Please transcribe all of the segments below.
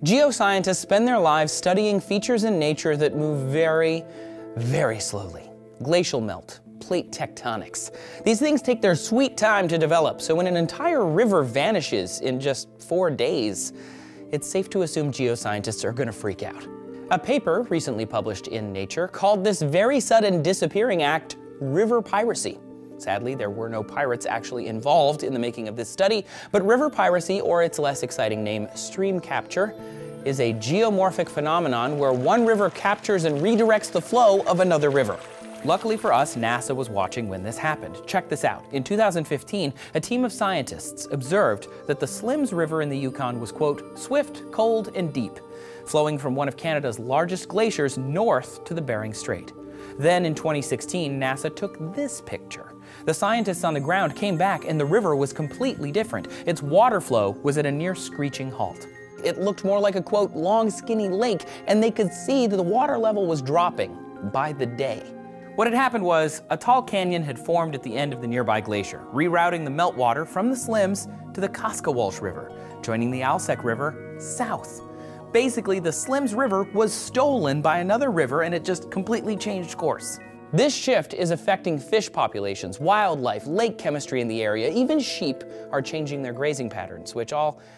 Geoscientists spend their lives studying features in nature that move very, very slowly. Glacial melt, plate tectonics. These things take their sweet time to develop, so when an entire river vanishes in just 4 days, it's safe to assume geoscientists are going to freak out. A paper recently published in Nature called this very sudden disappearing act river piracy. Sadly, there were no pirates actually involved in the making of this study, but river piracy, or its less exciting name, stream capture, is a geomorphic phenomenon where one river captures and redirects the flow of another river. Luckily for us, NASA was watching when this happened. Check this out. In 2015, a team of scientists observed that the Slims River in the Yukon was, quote, swift, cold, and deep, flowing from one of Canada's largest glaciers north to the Bering Strait. Then in 2016, NASA took this picture. The scientists on the ground came back and the river was completely different. Its water flow was at a near screeching halt. It looked more like a, quote, long skinny lake, and they could see that the water level was dropping by the day. What had happened was a tall canyon had formed at the end of the nearby glacier, rerouting the meltwater from the Slims to the Kaskawulsh River, joining the Alsek River south. Basically, the Slims River was stolen by another river and it just completely changed course. This shift is affecting fish populations, wildlife, lake chemistry in the area. Even sheep are changing their grazing patterns, which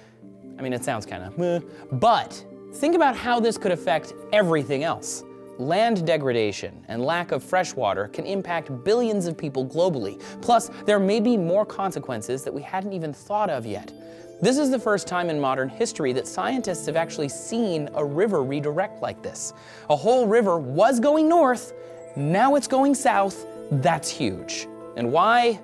it sounds kind of meh. But think about how this could affect everything else. Land degradation and lack of fresh water can impact billions of people globally. Plus, there may be more consequences that we hadn't even thought of yet. This is the first time in modern history that scientists have actually seen a river redirect like this. A whole river was going north, now it's going south. That's huge. And why?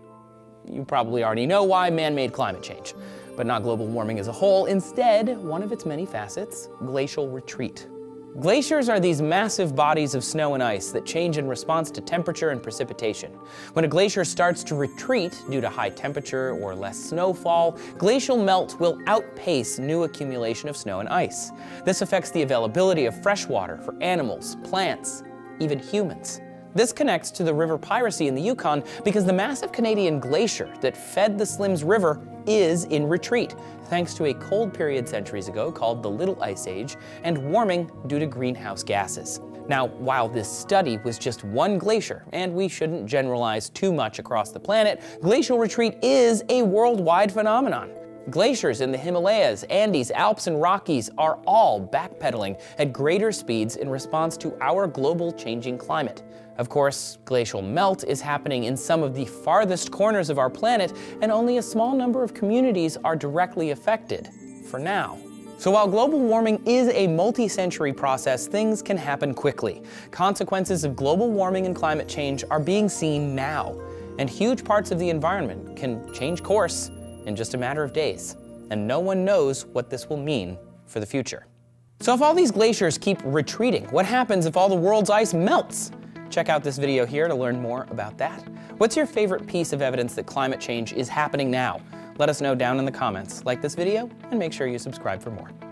You probably already know why: man-made climate change. But not global warming as a whole. Instead, one of its many facets, glacial retreat. Glaciers are these massive bodies of snow and ice that change in response to temperature and precipitation. When a glacier starts to retreat due to high temperature or less snowfall, glacial melt will outpace new accumulation of snow and ice. This affects the availability of fresh water for animals, plants, even humans. This connects to the river piracy in the Yukon because the massive Canadian glacier that fed the Slims River is in retreat, thanks to a cold period centuries ago called the Little Ice Age and warming due to greenhouse gases. Now, while this study was just one glacier, and we shouldn't generalize too much across the planet, glacial retreat is a worldwide phenomenon. Glaciers in the Himalayas, Andes, Alps, and Rockies are all backpedaling at greater speeds in response to our global changing climate. Of course, glacial melt is happening in some of the farthest corners of our planet, and only a small number of communities are directly affected, for now. So while global warming is a multi-century process, things can happen quickly. Consequences of global warming and climate change are being seen now, and huge parts of the environment can change course in just a matter of days, and no one knows what this will mean for the future. So if all these glaciers keep retreating, what happens if all the world's ice melts? Check out this video here to learn more about that. What's your favorite piece of evidence that climate change is happening now? Let us know down in the comments. Like this video and make sure you subscribe for more.